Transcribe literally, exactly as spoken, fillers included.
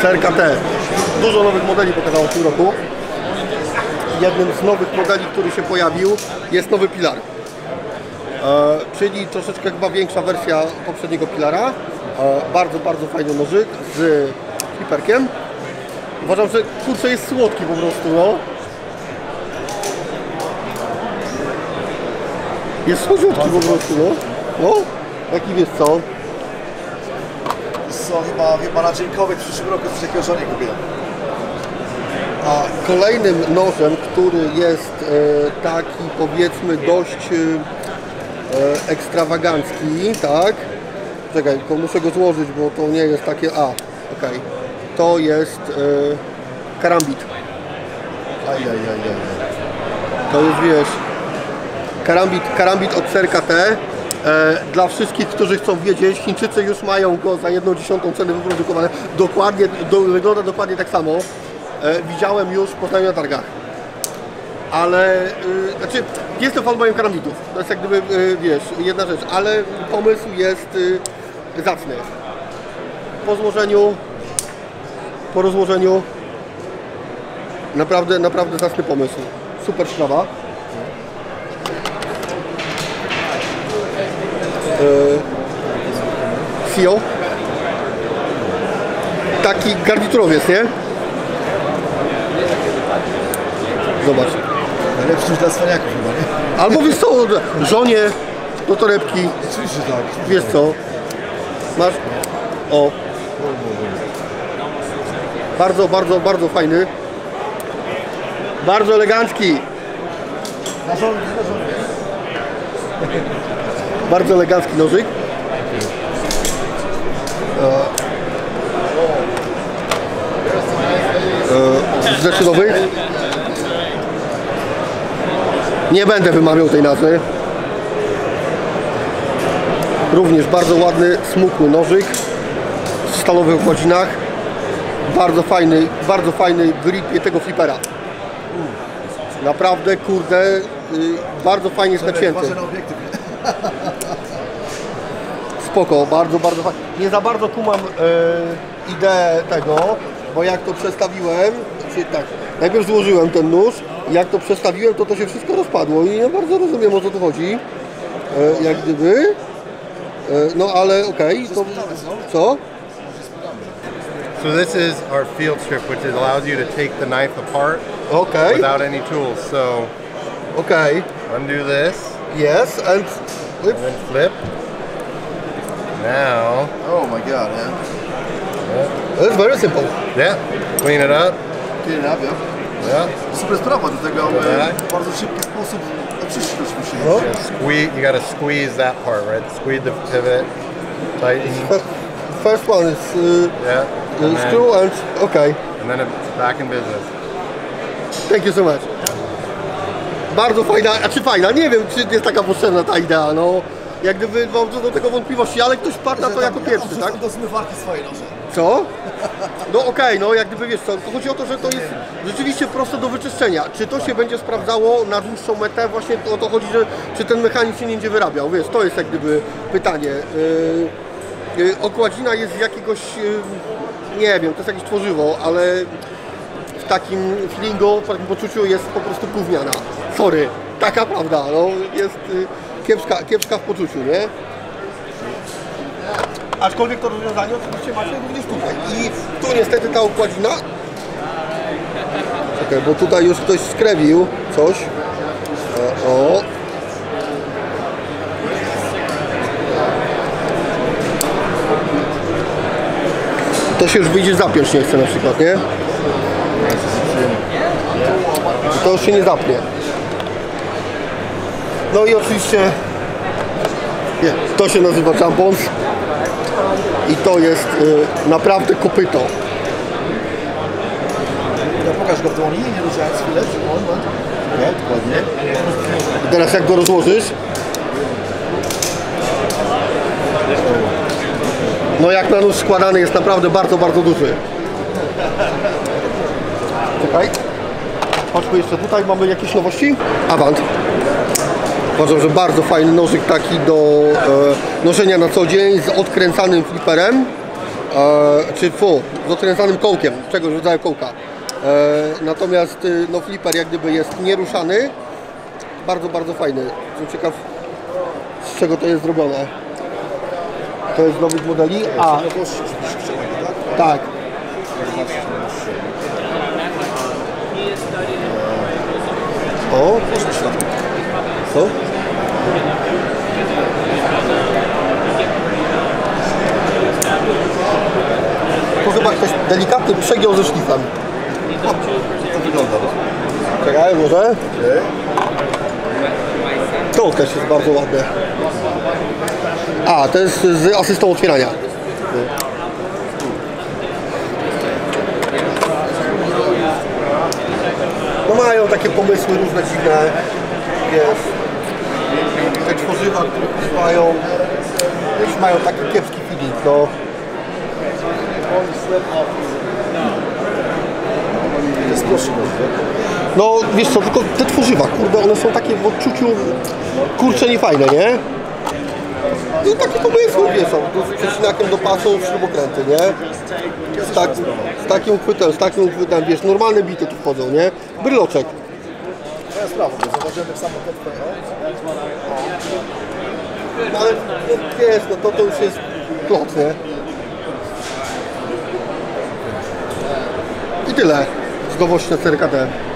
C R K T. Dużo nowych modeli pokazało w tym roku. Jednym z nowych modeli, który się pojawił, jest nowy pilar. E, czyli troszeczkę chyba większa wersja poprzedniego pilara. E, bardzo, bardzo fajny nożyk z fliperkiem. Uważam, że kurczę jest słodki po prostu, no. Jest słodziutki po prostu, no. No, jaki wiesz co? Co chyba, chyba na dziękowiec w przyszłym roku coś takiego żonie kupię. A kolejnym nożem, który jest e, taki powiedzmy dość e, ekstrawagancki, tak? Czekaj, tylko muszę go złożyć, bo to nie jest takie... A, okej. Okay. To jest e, karambit. Ajajajaj. To jest, wiesz, karambit, karambit od C R K T. E, dla wszystkich, którzy chcą wiedzieć, Chińczycy już mają go za jedną dziesiątą ceny wyprodukowane. Dokładnie, do, wygląda dokładnie tak samo. E, widziałem już w Poznaniu na targach. Ale, e, znaczy, jestem fanboyem karambitów. To jest jak gdyby, e, wiesz, jedna rzecz. Ale pomysł jest e, zacny. Po złożeniu, po rozłożeniu, naprawdę, naprawdę zacny pomysł. Super sprawa. F I O. Taki garniturowiec, nie? Zobacz. Najlepszy niż dla cwaniaków chyba, nie? Albo wiesz co, żonie do torebki. Oczywiście tak. Wiesz co? Masz... O. Bardzo, bardzo, bardzo fajny. Bardzo elegancki. Na żonie, na żonie. Bardzo elegancki nożyk. E, z rzeczy nowych. Nie będę wymawiał tej nazwy. Również bardzo ładny, smukły nożyk w stalowych okładzinach. Bardzo fajny, bardzo fajny grip tego flipera. Naprawdę, kurde, y, bardzo fajnie jest nacięty. Spoko, bardzo, bardzo fajnie. Nie za bardzo kumam y, ideę tego, bo jak to przestawiłem, czyli tak, najpierw złożyłem ten nóż, jak to przestawiłem, to to się wszystko rozpadło i nie bardzo rozumiem, o co tu chodzi. Y, jak gdyby. Y, no ale okej, okay, to co? So this is our field strip, which allows you to take the knife apart Okay. without any tools. So, okay, undo this. Yes, and flip. And then flip. Now. Oh my god, man. Yeah. It's very simple. Yeah. Clean it up. Clean it up, yeah. Yeah. Super sprawa do tego, aby Tak. w bardzo szybki sposób oczyścić to się. No. Yeah, squeeze. You got to squeeze that part, right? Squeeze the pivot. Tighten. First one is uh, Yeah. uh, And screw then, and okay. and then it's back in business. Thank you so much. Bardzo fajna, a czy fajna? Nie wiem, czy jest taka potrzebna ta idea, no. Jak gdyby mam co do tego wątpliwości, ale ktoś padł na to jako pierwszy, tak? Do zmywarki swoje noże. Co? No okej, okay, no jak gdyby wiesz co, to chodzi o to, że to jest rzeczywiście proste do wyczyszczenia. Czy to się będzie sprawdzało na dłuższą metę? Właśnie o to chodzi, że czy ten mechanizm się nie będzie wyrabiał, wiesz, to jest jak gdyby pytanie. Yy, yy, okładzina jest z jakiegoś, yy, nie wiem, to jest jakieś tworzywo, ale w takim feelingu, w takim poczuciu jest po prostu gówniana. Sorry, taka prawda, no jest yy, kiepska, kiepska w poczuciu, nie? Aczkolwiek to rozwiązanie oczywiście macie również tutaj. I tu niestety ta okładzina. Czekaj, bo tutaj już ktoś skrewił coś. O, o. To się już wyjdzie zapiąć nie chce na przykład, nie? To już się nie zapnie. No i oczywiście nie, to się nazywa tampons. I to jest y, naprawdę kopyto. No, pokaż go w dłoni, nie ruszając chwilę. Nie, dokładnie. I teraz jak go rozłożysz? No jak na nóż składany jest naprawdę bardzo, bardzo duży. Czekaj. Chodźmy jeszcze tutaj, mamy jakieś nowości? Avant. Uważam, że bardzo fajny nożyk taki do e, noszenia na co dzień z odkręcanym fliperem. e, czy fu, z odkręcanym kołkiem, czegoś rodzaju kołka. E, natomiast y, no, flipper jak gdyby jest nieruszany, bardzo, bardzo fajny. Jestem ciekaw, z czego to jest zrobione. To jest z nowych modeli, a tak. O, co? To chyba ktoś delikatny przegiął ze szlifem. To wygląda. Czekaj, może? To też jest bardzo ładne. A, to jest z asystą otwierania. No mają takie pomysły różne dziwne, wiesz, te tworzywa, które używają, już mają taki kiepski feeling, no. To jest proszę, No wiesz co, tylko te tworzywa, kurde, one są takie w odczuciu, kurczę, niefajne, nie? No takie pomysły, wiesz, z przecinakiem do pasu, śrubokręty, nie? Z, tak, z takim uchwytem, z takim uchwytem, wiesz, normalne bity tu wchodzą, nie? Bryloczek. To jest prawo, bo zauważyłem tak samo te No ale no, wiesz, no to, to już jest plot, nie? I tyle z nowości na C R K T.